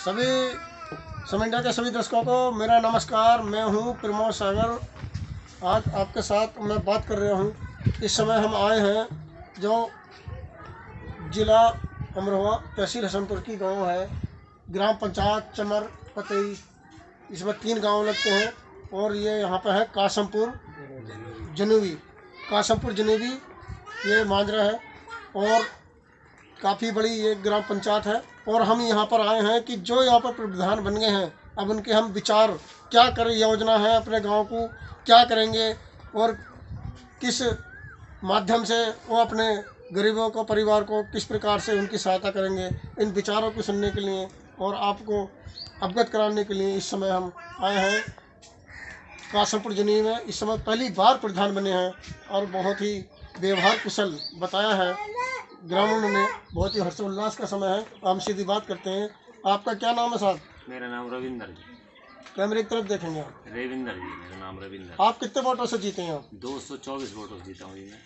सभी समिंडा के सभी दर्शकों को मेरा नमस्कार। मैं हूं प्रमोद सागर। आज आपके साथ मैं बात कर रहा हूं। इस समय हम आए हैं जो जिला अमरोहा तहसील हसनपुर की गांव है, ग्राम पंचायत चमर पतई। इसमें 3 गांव लगते हैं और ये यहाँ पर है कासमपुर जनूबी ये मांजरा है और काफ़ी बड़ी ये ग्राम पंचायत है। और हम यहाँ पर आए हैं कि जो यहाँ पर प्रधान बन गए हैं, अब उनके हम विचार क्या करें, योजना है अपने गांव को क्या करेंगे और किस माध्यम से वो अपने गरीबों को, परिवार को किस प्रकार से उनकी सहायता करेंगे, इन विचारों को सुनने के लिए और आपको अवगत कराने के लिए इस समय हम आए हैं कासमपुर जनूबी में। इस समय पहली बार प्रधान बने हैं और बहुत ही व्यवहार कुशल बताया है ग्रामीणों ने। बहुत ही हर्षोल्लास का समय है। हम सीधी बात करते हैं। आपका क्या नाम है साहब? मेरा नाम रविंदर जी। कैमरे की तरफ देखेंगे आप। रविंदर जी, मेरा नाम रविंदर। आप कितने वोटों से जीते हैं? 224 वोटों से जीता हूँ जी मैं।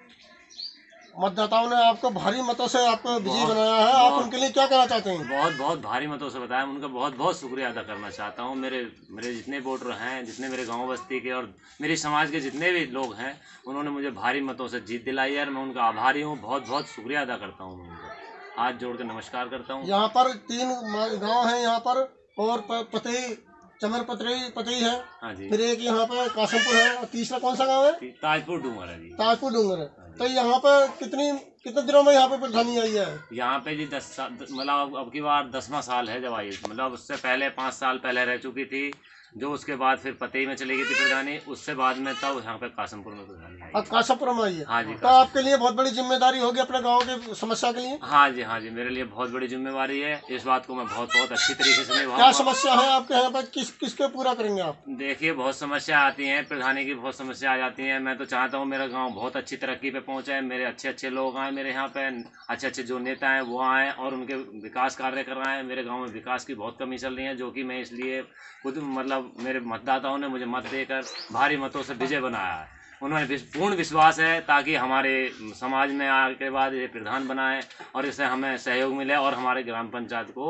मतदाताओं ने आपको भारी मतों से आपको विजयी बनाया है। आप उनके लिए क्या कहना चाहते हैं? बहुत भारी मतों से बताया। उनका बहुत शुक्रिया अदा करना चाहता हूँ। मेरे जितने वोटर हैं, जितने मेरे गांव बस्ती के और मेरे समाज के जितने भी लोग हैं, उन्होंने मुझे भारी मतों से जीत दिलाई है और मैं उनका आभारी हूँ। बहुत शुक्रिया अदा करता हूँ। उनको हाथ जोड़ के नमस्कार करता हूँ। यहाँ पर 3 गाँव हैं यहाँ पर और पतई चमर पतई है। हाँ जी। फिर एक यहाँ पर कासमपुर है और तीसरा कौन सा गाँव है? ताजपुर डूंगर है जी। ताजपुर डूंगर है। तो यहाँ पर कितने दिनों में यहाँ पे प्रधानी आई है? यहाँ पे जी 10 साल, मतलब अब की बार 10वां साल है जब आई। मतलब उससे पहले 5 साल पहले रह चुकी थी, जो उसके बाद फिर पतई में चली गई थी प्रधानी। उससे बाद में तब यहाँ पे कासमपुर में प्रधानी आई। अब कासमपुर में आई है। हाँ जी। तो आपके लिए बहुत बड़ी जिम्मेदारी होगी अपने गाँव के समस्या के लिए। हाँ जी, मेरे लिए बहुत बड़ी जिम्मेवारी है। इस बात को मैं बहुत अच्छी तरीके से निभाऊंगा। क्या समस्या है आपके यहाँ पर? किसके पूरा करेंगे आप? देखिए, बहुत समस्या आती हैं, प्रधानी की बहुत समस्या आ जाती है। मैं तो चाहता हूँ मेरा गांव बहुत अच्छी तरक्की पे पहुंचे, मेरे अच्छे लोग आए मेरे यहाँ पे, अच्छे जो नेता हैं वो आए और उनके विकास कार्य कर रहे हैं। मेरे गाँव में विकास की बहुत कमी चल रही है, जो कि मैं इसलिए खुद मेरे मतदाताओं ने मुझे मत देकर भारी मतों से विजय बनाया है। उन्होंने पूर्ण विश्वास है ताकि हमारे समाज में आने के बाद ये प्रधान बनाए और इससे हमें सहयोग मिले और हमारे ग्राम पंचायत को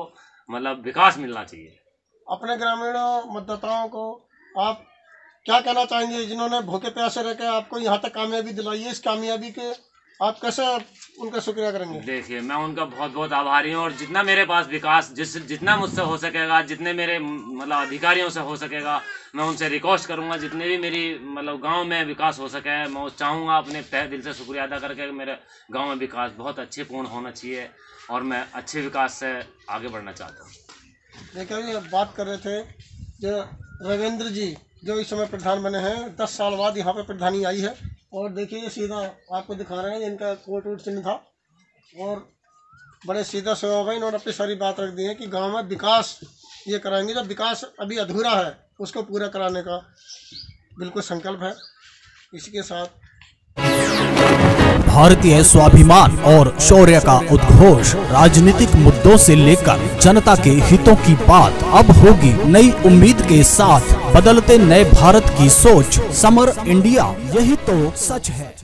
विकास मिलना चाहिए। अपने ग्रामीण मतदाताओं को आप क्या कहना चाहेंगे जिन्होंने भूखे प्यासे रहकर आपको यहाँ तक कामयाबी दिलाई है? इस कामयाबी के आप कैसे उनका शुक्रिया करेंगे? देखिए, मैं उनका बहुत आभारी हूँ और जितना मेरे पास विकास जितना मुझसे हो सकेगा, जितने मेरे अधिकारियों से हो सकेगा, मैं उनसे रिक्वेस्ट करूँगा जितने भी मेरी गांव में विकास हो सके, मैं चाहूँगा अपने तहे दिल से शुक्रिया अदा करके मेरे गांव में विकास बहुत अच्छे पूर्ण होना चाहिए और मैं अच्छे विकास से आगे बढ़ना चाहता हूँ। देखिए, बात कर रहे थे जो रविंद्र जी जो इस समय प्रधान बने हैं। 10 साल बाद यहाँ पे प्रधानी आई है और देखिए सीधा आपको दिखा रहे हैं। इनका कोट चिन्ह था और बड़े सीधा स्वभाव है। इन्होंने अपनी सारी बात रख दी है कि गांव में विकास ये कराएंगे। जब विकास अभी अधूरा है उसको पूरा कराने का बिल्कुल संकल्प है। इसी के साथ भारतीय स्वाभिमान और शौर्य का उद्घोष, राजनीतिक मुद्दों से लेकर जनता के हितों की बात अब होगी नई उम्मीद के साथ। बदलते नए भारत की सोच, समर इंडिया, यही तो सच है।